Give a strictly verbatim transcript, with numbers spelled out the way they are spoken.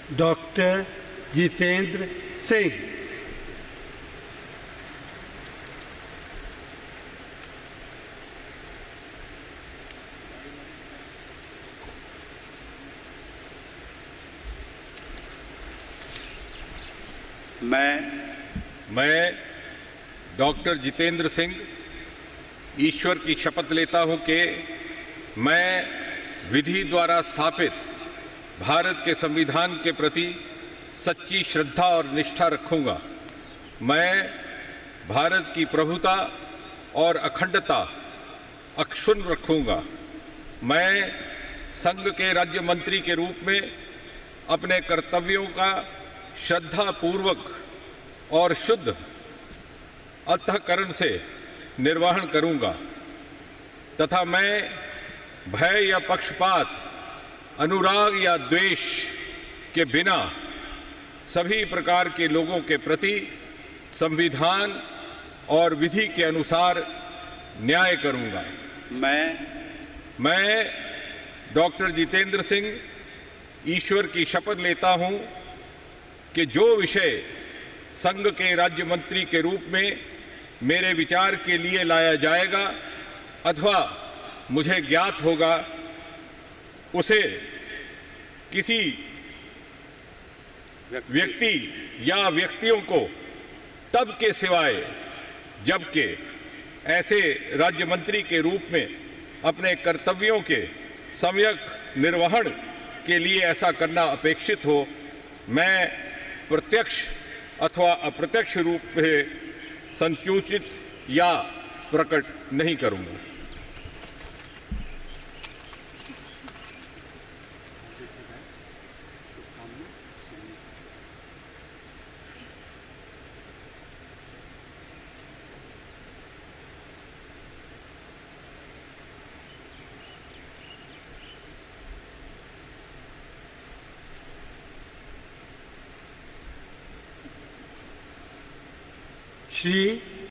Doctor Jitendra Singh. मैं मैं doctor Jitendra Singh ईश्वर की शपथ लेता हूं कि मैं विधि द्वारा स्थापित भारत के संविधान के प्रति सच्ची श्रद्धा और निष्ठा रखूंगा। मैं भारत की प्रभुता और अखंडता अक्षुण्ण रखूंगा। मैं संघ के राज्य मंत्री के रूप में अपने कर्तव्यों का श्रद्धापूर्वक और शुद्ध अंतःकरण से निर्वहन करूंगा तथा मैं भय या पक्षपात, अनुराग या द्वेष के बिना सभी प्रकार के लोगों के प्रति संविधान और विधि के अनुसार न्याय करूंगा। मैं मैं डॉक्टर जितेंद्र सिंह ईश्वर की शपथ लेता हूं कि जो विषय संघ के राज्य मंत्री के रूप में मेरे विचार के लिए लाया जाएगा अथवा मुझे ज्ञात होगा, उसे किसी व्यक्ति या व्यक्तियों को तब के सिवाय जबकि ऐसे राज्य मंत्री के रूप में अपने कर्तव्यों के सम्यक निर्वहन के लिए ऐसा करना अपेक्षित हो, मैं प्रत्यक्ष अथवा अप्रत्यक्ष रूप में संसूचित या प्रकट नहीं करूंगा। श्री